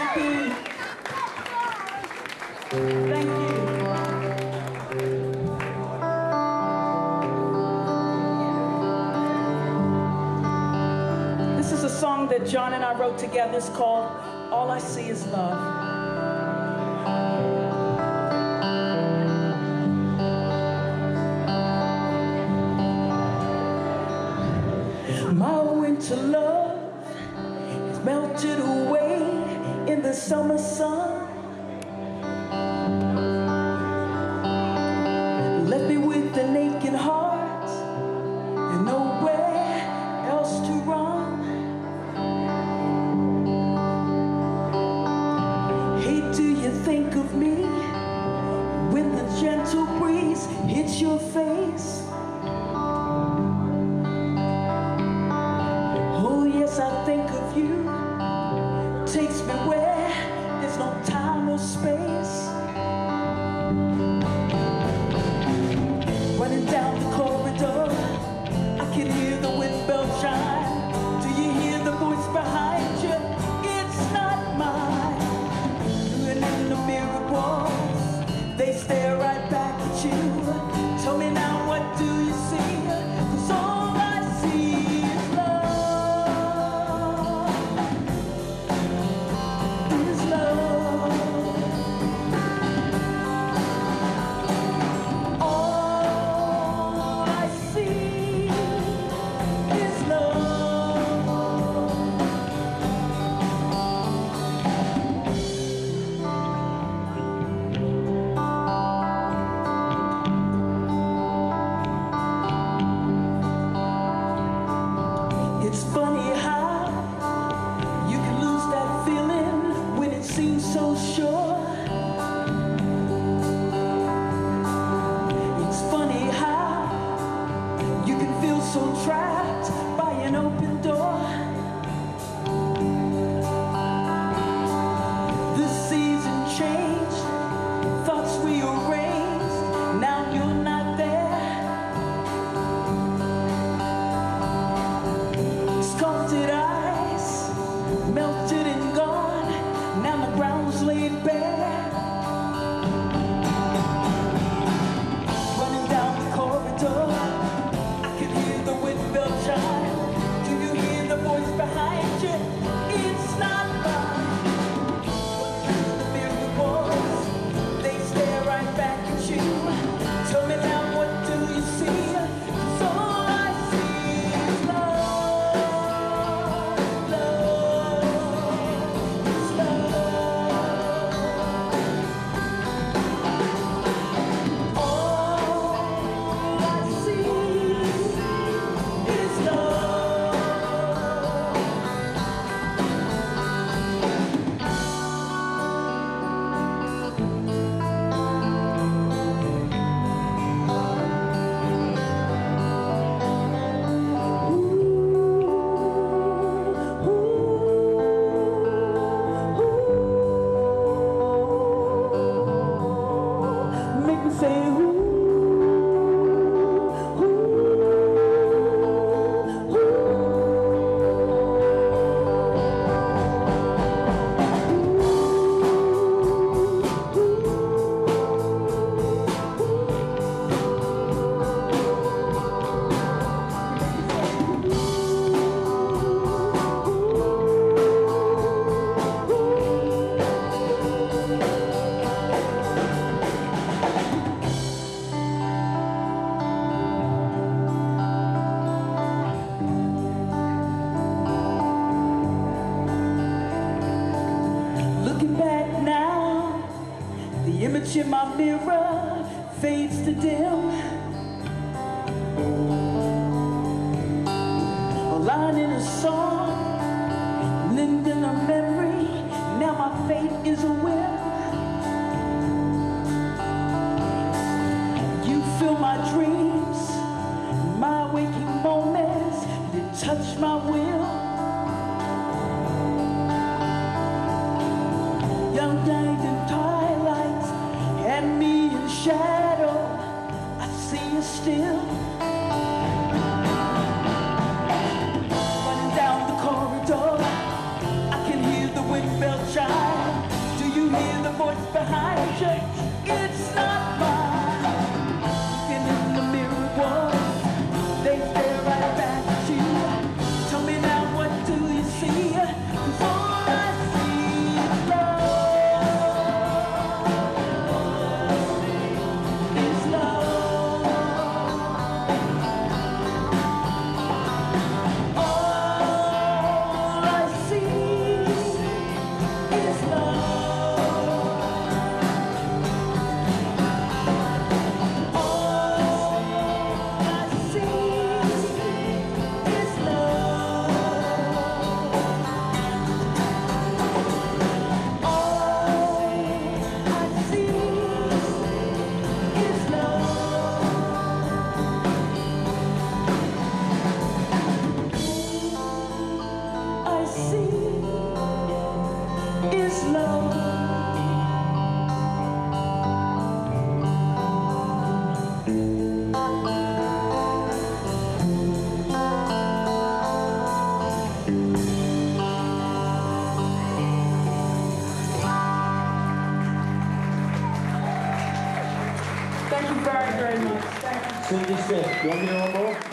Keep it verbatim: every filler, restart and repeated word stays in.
through. Thank you. This is a song that John and I wrote together. It's called All I See Is Love. My winter love is melted away in the summer sun. Left me with an aching heart and nowhere else to run. Hey, do you think of me when the gentle breeze hits your face? I think of you, takes me where there's no time or space. Running down the corridor, I can hear the wind bell chime. Do you hear the voice behind you? It's not mine. And in the mirror walls, they stare right back at you. Tell me now, what do you see? 'Cause all I see is love. It's funny how you can lose that feeling when it seems so sure. It's funny how you can feel so trapped by an open door. The season changed, thoughts rearranged, now you're not there. Sculpted eyes, melted and gone, now the ground's laid bare. Running down the corridor, I can hear the wind bell chime. Do you hear the voice behind you? It's not mine. Through the mirror walls, they stare right back at you. Tell me now, what do you see? 'Cause all I see is love. In my mirror fades to dim. A line in a song, lived in a memory. Now my fate is a whim. You fill my dreams, my waking moments. You touch my will. Young night and twilight, and me in shadow, I see you still. Running down the corridor, I can hear the wind bell chime. It's not mine. Looking in the mirror wall, they stare right back at you. Tell me now, what do you see? 'Cause all I see is love. Is love. All I see is love. Is love. Thank you very, very much. Thank you. Cyndy, Stith, you want me to hear one more?